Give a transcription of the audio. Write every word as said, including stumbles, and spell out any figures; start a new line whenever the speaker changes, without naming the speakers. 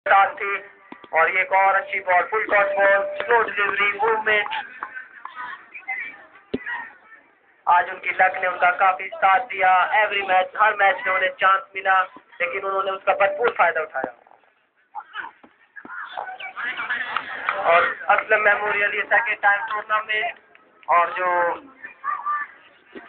साथ थी और ये एक और अच्छी ball, full toss ball, slow delivery, movement. आज उनकी लक ने उनका काफी साथ दिया। एवरी मैच, हर मैच में उन्हें चांस मिला, लेकिन उन्होंने उसका भरपूर फायदा उठाया। और असलम मेमोरियल ये सेकेंड टाइम टूर्नामेंट, और जो